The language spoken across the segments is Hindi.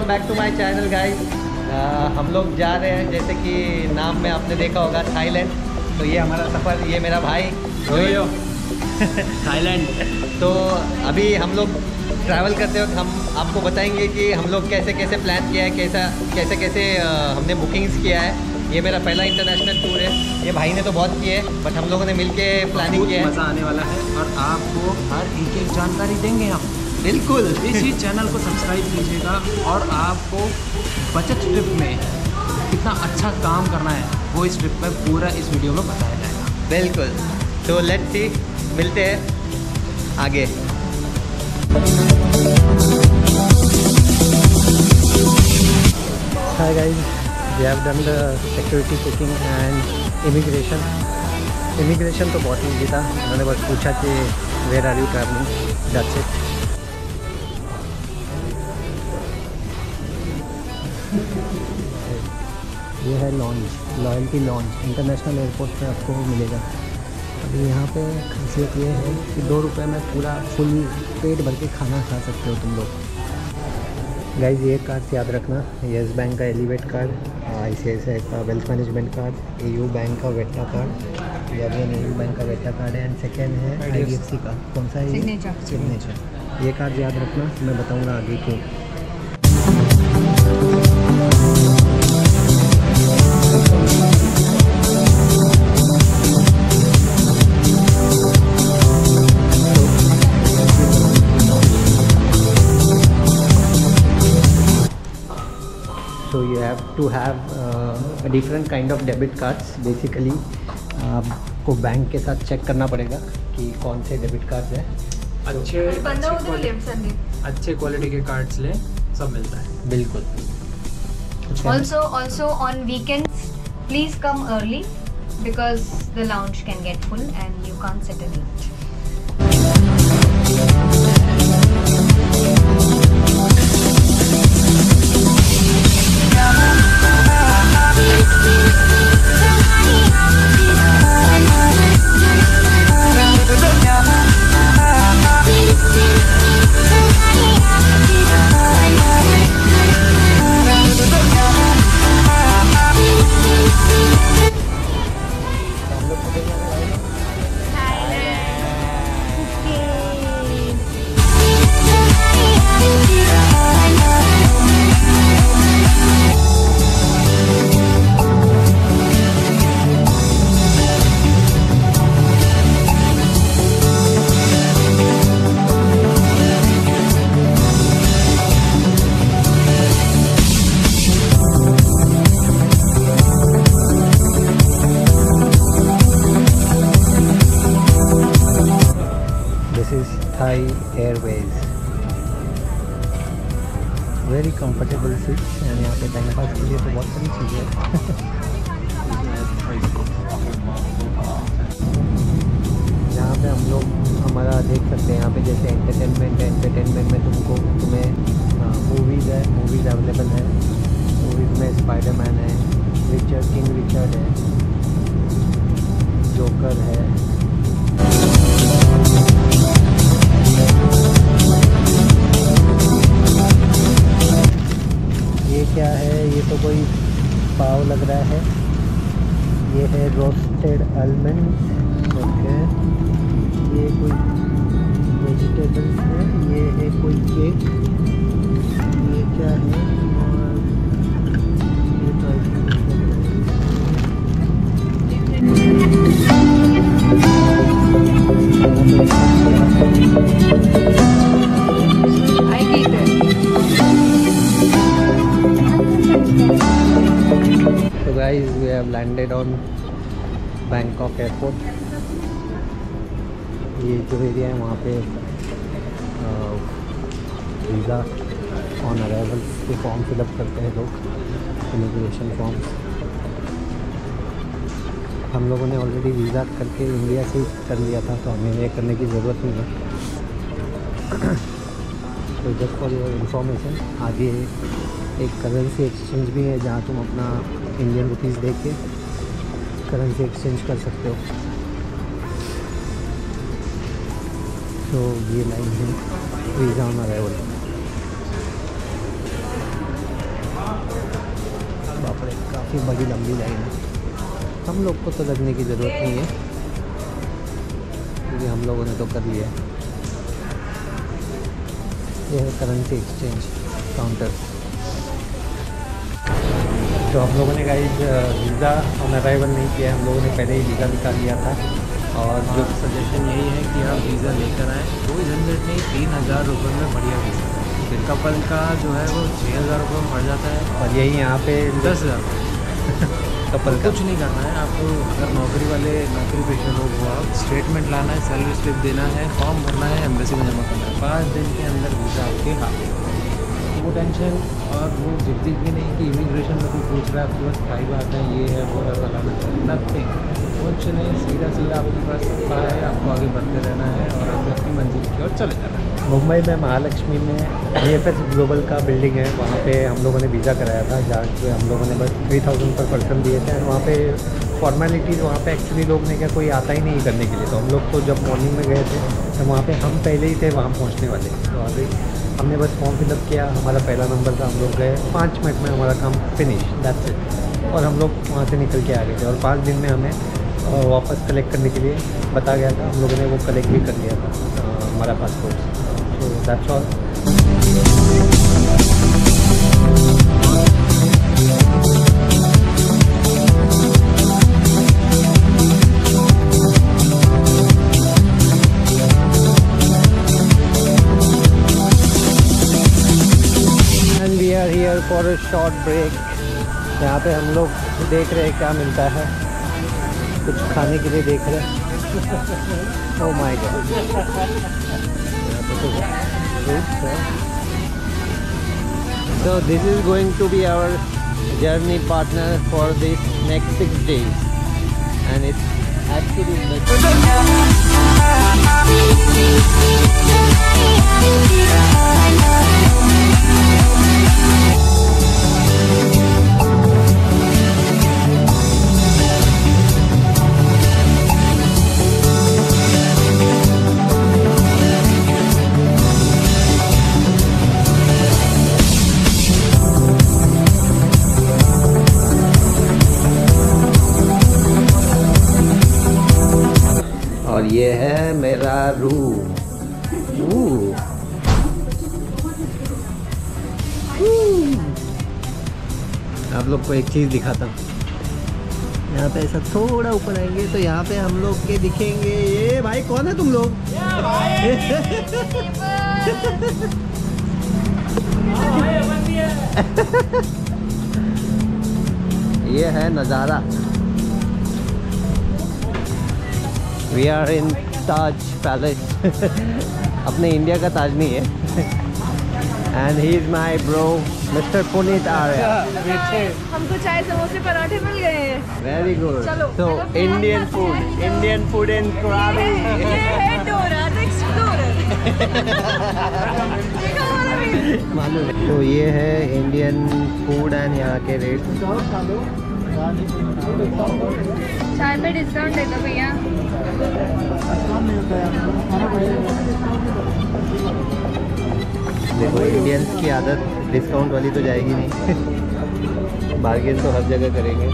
Welcome back to my channel guys. हम लोग जा रहे हैं, जैसे कि नाम में आपने देखा होगा, थाईलैंड। तो ये हमारा सफ़र, ये मेरा भाई यो थाईलैंड। तो अभी हम लोग ट्रैवल करते वक्त हम आपको बताएंगे कि हम लोग कैसे कैसे प्लान किया है, कैसे कैसे हमने बुकिंग्स किया है। ये मेरा पहला इंटरनेशनल टूर है। ये भाई ने तो बहुत किए, बट हम लोगों ने मिलके प्लानिंग किया है। मज़ा आने वाला है और आपको हर एक जानकारी देंगे हम। बिल्कुल। इसी चैनल को सब्सक्राइब कीजिएगा और आपको बचत ट्रिप में कितना अच्छा काम करना है वो इस ट्रिप में पूरा इस वीडियो में बताया जाएगा। बिल्कुल। तो लेट्स सी, मिलते हैं आगे। Hi guys, we have done the security checking and immigration. Immigration तो बहुत ईजी था, उन्होंने बस पूछा कि where are you traveling, that's it. ये है lounge, loyalty lounge, international airport पे आपको मिलेगा। अभी यहाँ पे खासियत ये है कि 2 रुपये में पूरा फुल पेट भर के खाना खा सकते हो तुम लोग। गाइज ये कार्ड्स याद रखना, येस बैंक का एलिवेट कार्ड, ICICI का wealth management card, AU bank का वेटा कार्ड, या AU बैंक का वेटा कार्ड है, एंड सेकेंड है IDFC का। कौन सा है? सिग्नेचर। ये कार्ड याद रखना, मैं बताऊँगा आगे क्यों। So you have to have a different kind of debit cards. Basically आपको बैंक के साथ चेक करना पड़ेगा कि कौन से डेबिट कार्ड्स है। अच्छे क्वालिटी के कार्ड्स लें, सब मिलता है। बिल्कुल। Also on weekends, please come early because the lounge can get full and you can't sit and eat. Thai Airways, very comfortable seats, and यहाँ पे टाइम पास के लिए तो बहुत सारी चीज़ें हैं। यहाँ पे हम लोग हमारा देख सकते हैं, यहाँ पे जैसे एंटरटेनमेंट है, एंटरटेनमेंट में तुम्हें मूवीज़ है, मूवीज़ अवेलेबल है। मूवीज़ में स्पाइडरमैन है, किंग रिचर्ड है, जोकर है। ये क्या है? ये तो कोई पाव लग रहा है। ये है रोस्टेड आलमंड। ओके, ये कोई वेजिटेबल्स है। ये है कोई केक। ये क्या है? और ये तो guys, we have landed on Bangkok airport. ये जो एरिया है वहाँ पे वीज़ा ऑन अराइवल के फॉर्म फिलअप करते हैं लोग, इमिग्रेशन फॉर्म्स। हम लोगों ने ऑलरेडी वीज़ा करके इंडिया से ही कर लिया था, तो हमें ये करने की ज़रूरत नहीं है। तो जस्ट फॉर योर इंफॉर्मेशन, आगे एक करेंसी एक्सचेंज भी है जहाँ तुम अपना इंडियन रुपीज़ दे के करेंसी एक्सचेंज कर सकते हो। तो ये लाइन है वीज़ा ऑन अराइवल। काफ़ी बड़ी लंबी लाइन है। हम लोग को तो लगने की ज़रूरत नहीं है क्योंकि हम लोगों ने तो कर लिया। ये है करेंसी एक्सचेंज काउंटर। तो हम लोगों ने गाइस वीज़ा ऑन अराइवल नहीं किया है, हम लोगों ने पहले ही वीज़ा निकाल लिया था। और जो सजेशन यही है कि आप वीज़ा लेकर आएँ, कोई झंझट नहीं, 3000 रुपये में बढ़िया वीज़ा। फिर कपल का जो है वो 6000 रुपये में पड़ जाता है और यही यहाँ पे 10,000 कपल कुछ नहीं करना है आपको। अगर नौकरी पेशा लोग हो आप, स्टेटमेंट लाना है, सैलरी स्लिप देना है, फॉर्म भरना है, एम्बेसी में जमा करना है। 5 दिन के अंदर वीज़ा आपके हाथ में। वो टेंशन और वो जिद्दी भी नहीं कि इमिग्रेशन में कोई पूछ रहा है आपके पास खाई बात है, ये है वो है फलाना नथिंग, कुछ नहीं, सीधा आपके पास पता है, आपको आगे बढ़ते रहना है और आपने अपनी मंजिल की ओर चले जाना है। मुंबई में महालक्ष्मी में AFS ग्लोबल का बिल्डिंग है, वहाँ पे हम लोगों ने वीज़ा कराया था, जहाँ पे हम लोगों ने बस 3000 पर पर्सन दिए थे। वहाँ पे फॉर्मेलिटीज़ वहाँ पे एक्चुअली लोग ने क्या कोई आता ही नहीं करने के लिए। तो हम लोग तो जब मॉर्निंग में गए थे तो वहाँ पे हम पहले ही थे वहाँ पहुँचने वाले। तो अभी हमने बस फॉर्म फिलअप किया, हमारा पहला नंबर था, हम लोग गए, 5 मिनट में हमारा काम फिनिश, दैट्स इट। और हम लोग वहाँ से निकल के आ गए थे और 5 दिन में हमें वापस कलेक्ट करने के लिए बता गया था। हम लोगों ने वो कलेक्ट भी कर लिया था हमारा passport. So that's all. And we are here for a short break. यहाँ पे हम लोग देख रहे हैं क्या मिलता है, कुछ खाने के लिए देख रहे हैं। Oh my God. So this is going to be our journey partner for this next 6 days, and it's actually और ये है मेरा रूम। आप लोग को एक चीज़ दिखाता हूँ। यहाँ पे ऐसा थोड़ा ऊपर आएंगे तो यहाँ पे हम लोग के दिखेंगे। ये भाई कौन है तुम लोग? ये है नज़ारा। We are in Taj Palace. अपने इंडिया का ताज नहीं है। And he is my bro, Mr. Puneet Arya. हमको चाय समोसे पराठे मिल गए हैं। Very good. चलो, So Indian food in Krabi. ये है डोरा द एक्सप्लोरर। मालूम है। तो ये है इंडियन फूड एंड यहाँ के रेट। चाय पे डिस्काउंट दे दो भैया। देखो इंडियंस की आदत डिस्काउंट वाली तो जाएगी नहीं। बार्गेन तो हर जगह करेंगे।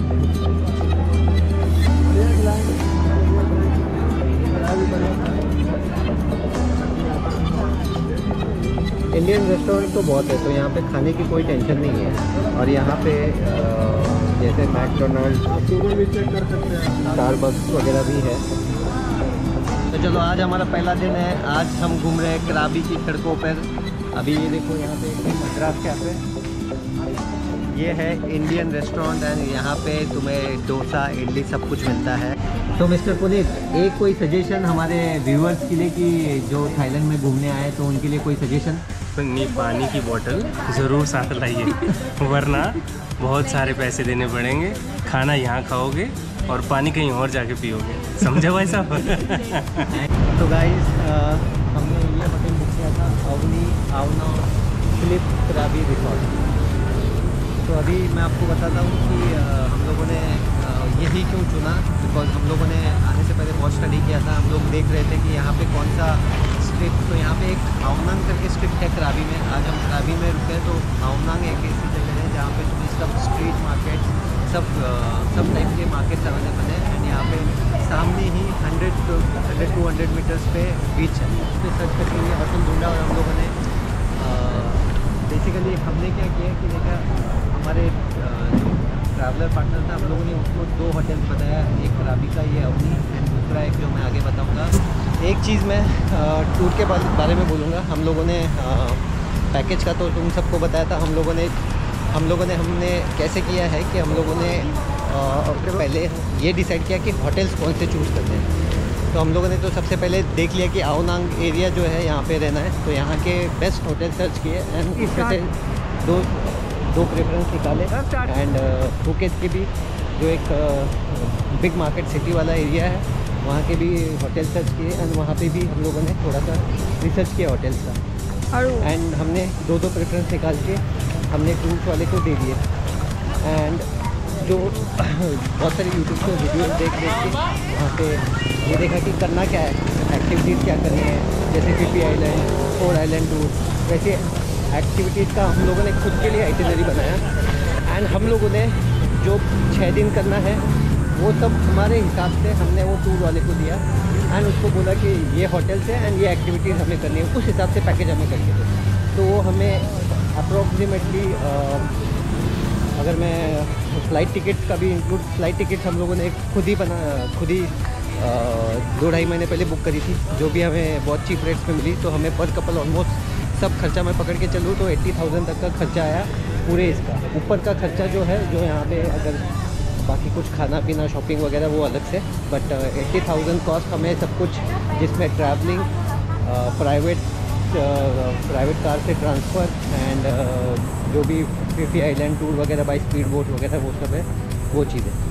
इंडियन रेस्टोरेंट तो बहुत है, तो यहाँ पे खाने की कोई टेंशन नहीं है। और यहाँ पे जैसे मैकडोनल्ड, स्टारबक्स वगैरह भी है। तो चलो आज हमारा पहला दिन है। आज हम घूम रहे हैं कराबी की सड़कों पर। अभी ये देखो यहाँ पे एक मद्रास कैफे, ये है इंडियन रेस्टोरेंट एंड यहाँ पे तुम्हें डोसा, इडली सब कुछ मिलता है। तो मिस्टर पुनीत, एक कोई सजेशन हमारे व्यूअर्स के लिए कि जो थाईलैंड में घूमने आए तो उनके लिए कोई सजेशन? नहीं, पानी की बोतल ज़रूर साथ लाइए, वरना बहुत सारे पैसे देने पड़ेंगे। खाना यहाँ खाओगे और पानी कहीं और जाके पियोगे, समझे भाई साहब? तो गाइस हमने ये होटल बुक किया था, आवना फिलिप कराबी रिसोर्ट। तो अभी मैं आपको बताता हूँ कि हम लोगों ने यही क्यों चुना, बिकॉज हम लोगों ने आने से पहले बहुत स्टडी किया था। हम लोग देख रहे थे कि यहाँ पे कौन सा स्ट्रिप, तो यहाँ पे एक हाउनांग करके स्ट्रिप है कराबी में। आज हम कराबी में रुके तो हाउनांग एक ऐसी जगह है जहाँ पे तुम्हें सब स्ट्रीट मार्केट सब टाइप के मार्केट्स अवेलेबल है। एंड यहाँ पे सामने ही 100-200 मीटर्स पे बीच है। उस पर सर्च करके ये होटल ढूंढा और हम लोगों ने बेसिकली हमने क्या किया कि देखा हमारे जो ट्रैवलर पार्टनर था, हम लोगों ने उसको 2 होटल्स बताया, एक राबी का, ये अवनी, एंड दूसरा एक जो मैं आगे बताऊंगा। एक चीज़ मैं टूर के बारे में बोलूँगा। हम लोगों ने पैकेज का तो तुम सबको बताया था। हमने कैसे किया है कि हम लोगों ने पहले ये डिसाइड किया कि होटल्स कौन से चूज़ करते हैं। तो हम लोगों ने तो सबसे पहले देख लिया कि आओनांग एरिया जो है यहाँ पे रहना है, तो यहाँ के बेस्ट होटल सर्च किए एंड इसमें से दो प्रेफरेंस निकाले। एंड फुकेट के भी जो एक बिग मार्केट सिटी वाला एरिया है, वहाँ के भी होटल सर्च किए एंड वहाँ पे भी हम लोगों ने थोड़ा सा रिसर्च किया होटल्स का। एंड हमने 2 प्रेफरेंस निकाल के हमने टूर्स वाले को दे दिए। एंड जो बहुत सारी यूट्यूब पे वीडियोस देख के वहाँ पे ये देखा कि करना क्या है, एक्टिविटीज़ क्या करनी है, जैसे पीपी आइलैंड, 4 आइलैंड टूर, वैसे एक्टिविटीज़ का हम लोगों ने खुद के लिए आइटिनरी बनाया। एंड हम लोगों ने जो 6 दिन करना है वो सब हमारे हिसाब से हमने वो टूर वाले को दिया एंड उसको बोला कि ये होटल्स है एंड ये एक्टिविटीज़ हमें करनी है, उस हिसाब से पैकेज हमें करके दे। तो वो हमें अप्रॉक्सीमेटली अगर मैं फ़्लाइट टिकट्स का भी इंक्लूड, फ़्लाइट टिकट्स हम लोगों ने खुद ही 2-2.5 महीने पहले बुक करी थी, जो भी हमें बहुत चीप रेट्स में मिली। तो हमें पर कपल ऑलमोस्ट सब खर्चा मैं पकड़ के चलूँ तो 80,000 तक का खर्चा आया पूरे इसका। ऊपर का खर्चा जो है, जो यहाँ पे अगर बाकी कुछ खाना पीना शॉपिंग वगैरह वो अलग से, बट 80,000 कॉस्ट हमें सब कुछ, जिसमें ट्रैवलिंग, प्राइवेट कार से ट्रांसफ़र एंड जो भी पीपी आइलैंड टूर वगैरह बाई स्पीड बोट वगैरह वो सब है, वो चीज़ें।